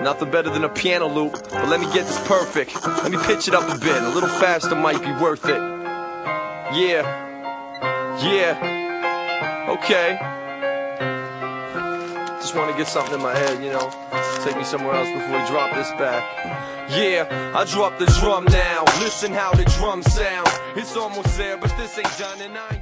Nothing better than a piano loop, but let me get this perfect. Let me pitch it up a bit, a little faster might be worth it. Yeah, okay. Just want to get something in my head, you know. Take me somewhere else before we drop this back. Yeah, I drop the drum now. Listen how the drums sound. It's almost there, but this ain't done and I ain't